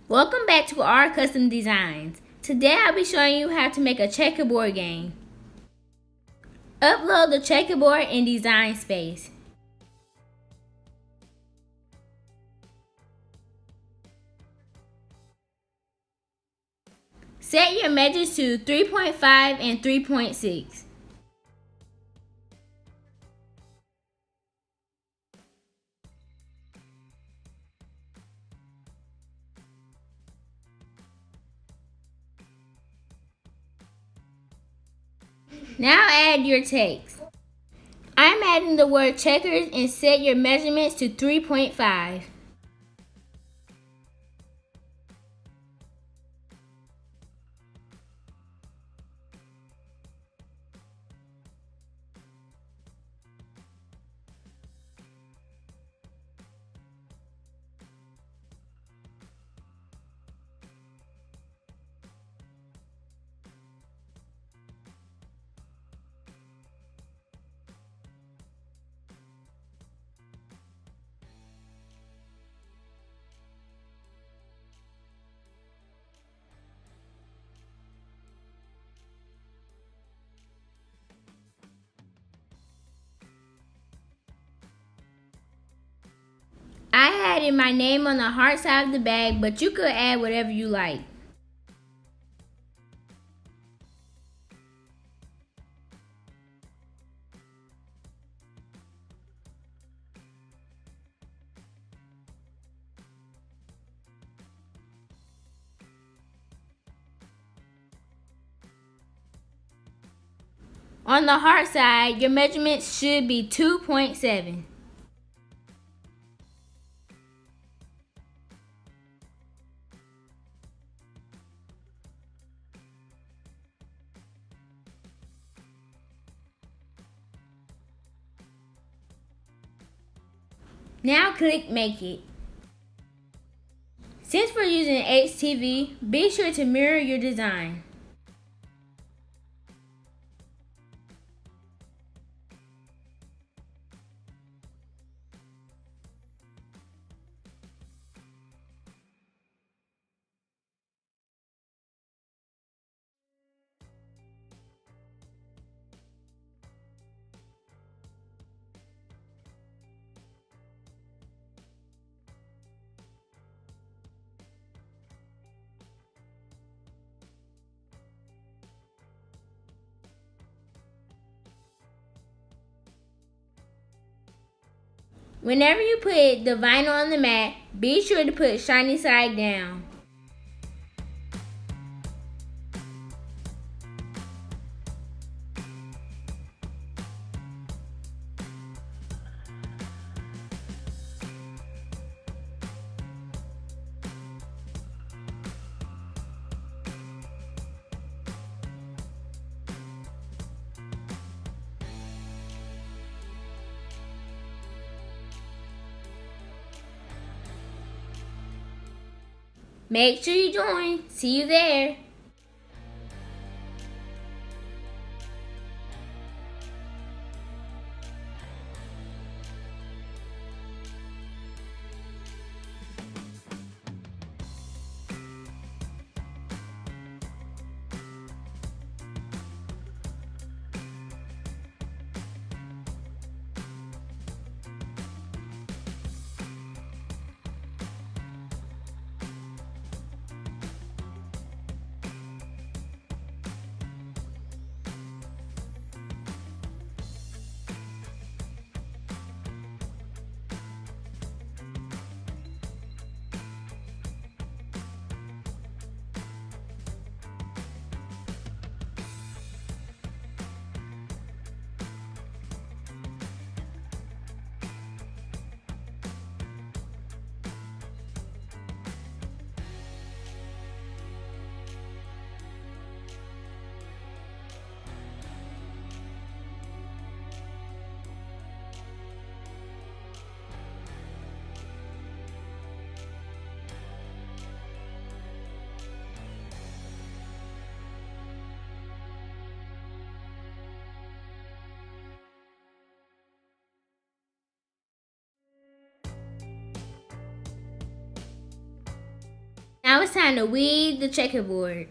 Welcome back to our custom designs. Today I'll be showing you how to make a checkerboard game. Upload the checkerboard in Design Space. Set your measures to 3.5 and 3.6. Now add your text. I'm adding the word checkers and set your measurements to 3.5. I added my name on the heart side of the bag, but you could add whatever you like. On the heart side, your measurements should be 2.7. Now click Make It. Since we're using HTV, be sure to mirror your design. Whenever you put the vinyl on the mat, be sure to put shiny side down. Make sure you join. See you there. Now it's time to weed the checkerboard.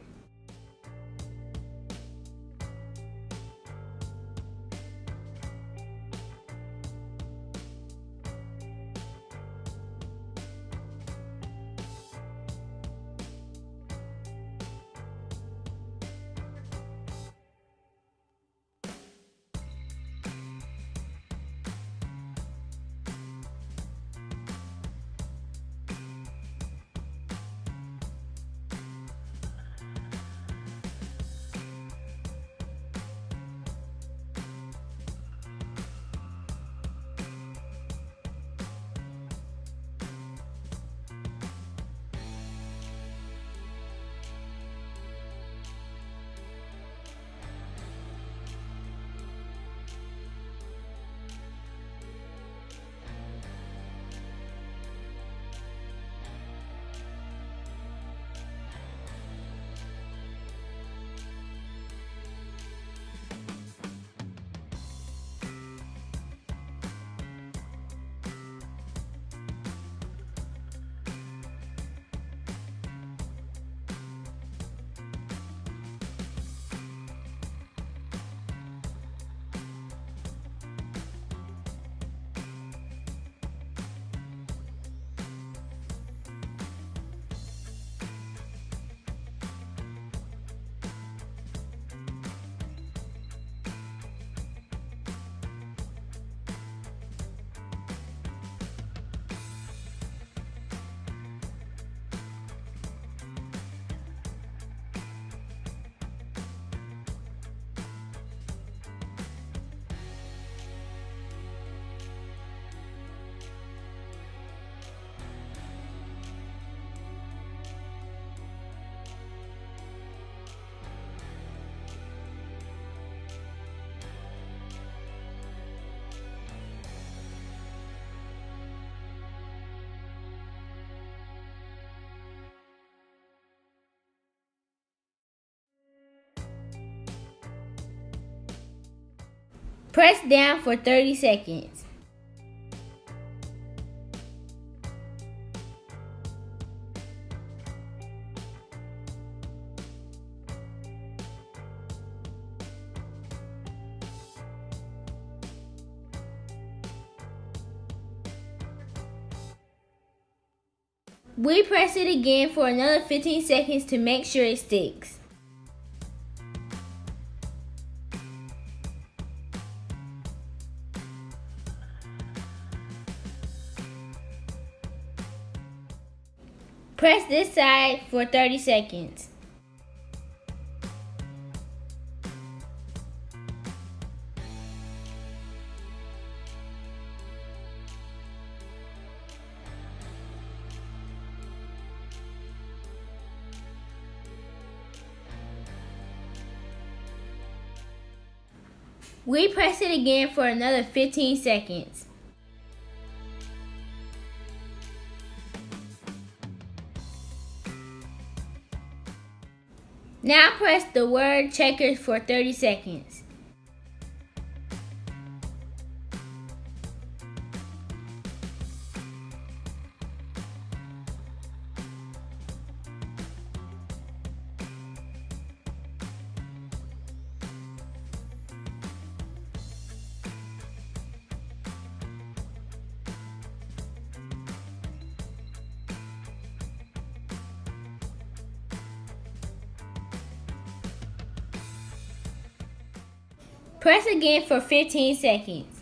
Press down for 30 seconds. We press it again for another 15 seconds to make sure it sticks. Press this side for 30 seconds. We press it again for another 15 seconds. Now press the word checkers for 30 seconds. Press again for 15 seconds.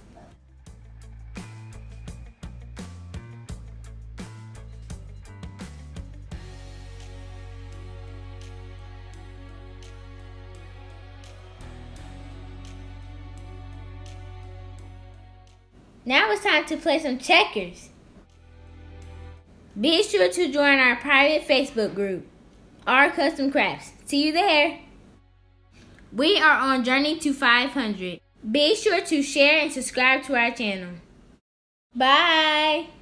Now it's time to play some checkers. Be sure to join our private Facebook group, Our Custom Crafts. See you there. We are on journey to 500. Be sure to share and subscribe to our channel. Bye.